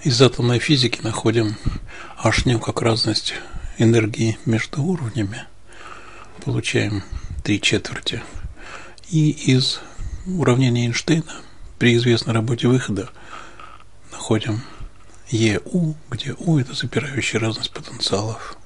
Из атомной физики находим h' как разность энергии между уровнями. Получаем 3/4. И из уравнения Эйнштейна при известной работе выхода находим ЕУ, где У это запирающая разность потенциалов.